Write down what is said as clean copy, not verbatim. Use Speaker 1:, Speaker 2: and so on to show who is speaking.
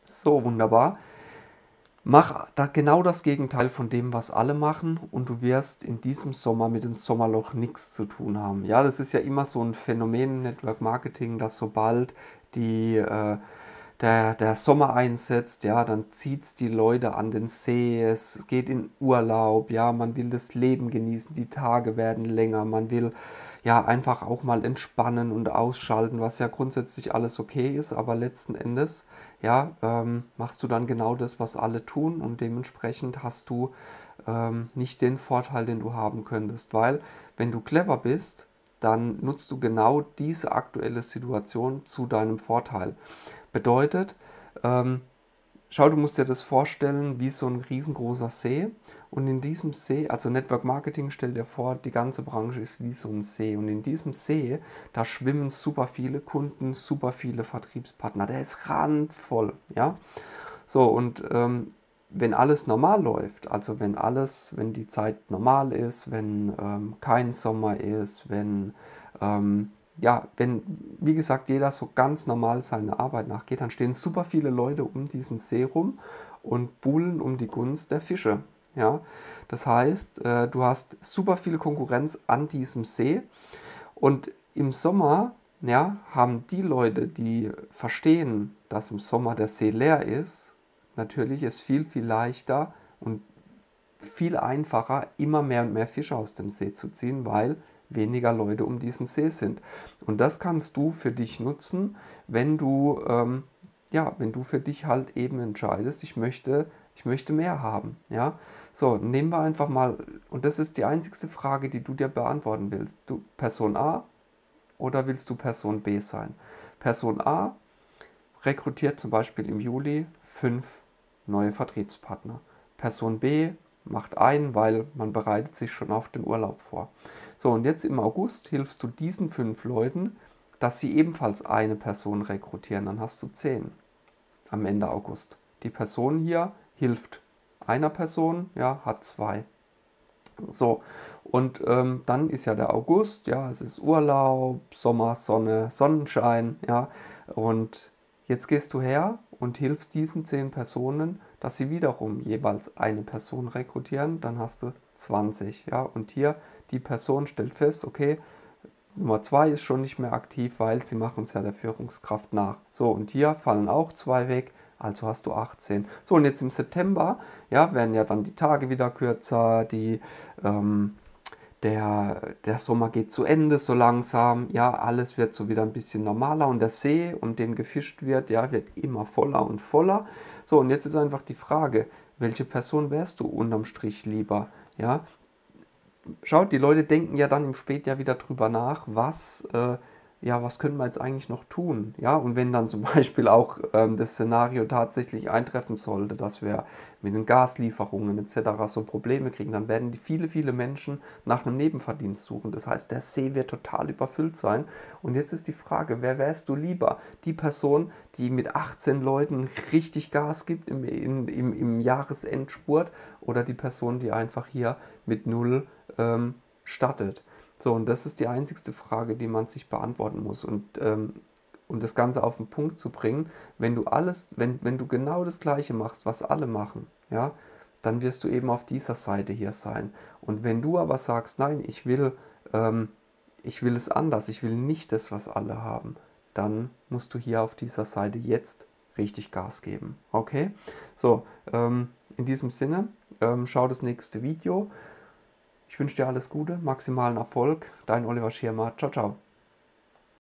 Speaker 1: So, wunderbar. Mach da genau das Gegenteil von dem, was alle machen, und du wirst in diesem Sommer mit dem Sommerloch nichts zu tun haben. Ja, das ist ja immer so ein Phänomen im Network Marketing, dass sobald der Sommer einsetzt, ja, dann zieht es die Leute an den See, es geht in Urlaub, ja, man will das Leben genießen, die Tage werden länger, man will ja einfach auch mal entspannen und ausschalten, was ja grundsätzlich alles okay ist, aber letzten Endes, ja, machst du dann genau das, was alle tun, und dementsprechend hast du nicht den Vorteil, den du haben könntest, weil wenn du clever bist, dann nutzt du genau diese aktuelle Situation zu deinem Vorteil. Bedeutet, ähm, schau, du musst dir das vorstellen wie so ein riesengroßer See, und in diesem See, also Network Marketing, stell dir vor, die ganze Branche ist wie so ein See, und in diesem See, da schwimmen super viele Kunden, super viele Vertriebspartner, der ist randvoll, ja. So, und wenn alles normal läuft, also wenn die Zeit normal ist, wenn kein Sommer ist, wenn, wie gesagt, jeder so ganz normal seiner Arbeit nachgeht, dann stehen super viele Leute um diesen See rum und buhlen um die Gunst der Fische. Ja? Das heißt, du hast super viel Konkurrenz an diesem See, und im Sommer, ja, haben die Leute, die verstehen, dass im Sommer der See leer ist, natürlich es viel, viel leichter und viel einfacher, immer mehr und mehr Fische aus dem See zu ziehen, weil weniger Leute um diesen See sind. Und das kannst du für dich nutzen, wenn du, wenn du für dich halt eben entscheidest, ich möchte mehr haben. Ja? So, nehmen wir einfach mal, und das ist die einzigste Frage, die du dir beantworten willst. Du Person A oder willst du Person B sein? Person A rekrutiert zum Beispiel im Juli 5 neue Vertriebspartner. Person B macht einen, weil man bereitet sich schon auf den Urlaub vor. So, und jetzt im August hilfst du diesen 5 Leuten, dass sie ebenfalls eine Person rekrutieren. Dann hast du 10 am Ende August. Die Person hier hilft einer Person, ja, hat 2. So, und dann ist ja der August, ja, es ist Urlaub, Sommer, Sonne, Sonnenschein, ja, und jetzt gehst du her und hilfst diesen 10 Personen, dass sie wiederum jeweils eine Person rekrutieren, dann hast du 20, ja, und hier die Person stellt fest, okay, Nummer 2 ist schon nicht mehr aktiv, weil sie machen es ja der Führungskraft nach. So, und hier fallen auch 2 weg, also hast du 18. So, und jetzt im September, ja, werden ja dann die Tage wieder kürzer, der Sommer geht zu Ende so langsam, ja, alles wird so wieder ein bisschen normaler, und der See, um den gefischt wird, ja, wird immer voller und voller. So, und jetzt ist einfach die Frage, welche Person wärst du unterm Strich lieber, ja? Schaut, die Leute denken ja dann im Spätjahr wieder drüber nach, was können wir jetzt eigentlich noch tun? Ja, und wenn dann zum Beispiel auch das Szenario tatsächlich eintreffen sollte, dass wir mit den Gaslieferungen etc. so Probleme kriegen, dann werden viele Menschen nach einem Nebenverdienst suchen. Das heißt, der See wird total überfüllt sein. Und jetzt ist die Frage, wer wärst du lieber? Die Person, die mit 18 Leuten richtig Gas gibt im Jahresendspurt, oder die Person, die einfach hier mit null startet? So, und das ist die einzigste Frage, die man sich beantworten muss. Und das Ganze auf den Punkt zu bringen, wenn du genau das Gleiche machst, was alle machen, ja, dann wirst du eben auf dieser Seite hier sein. Und wenn du aber sagst, nein, ich will es anders, ich will nicht das, was alle haben, dann musst du hier auf dieser Seite jetzt richtig Gas geben. Okay? So, in diesem Sinne, schau das nächste Video. Ich wünsche dir alles Gute, maximalen Erfolg. Dein Oliver Schirmer. Ciao, ciao.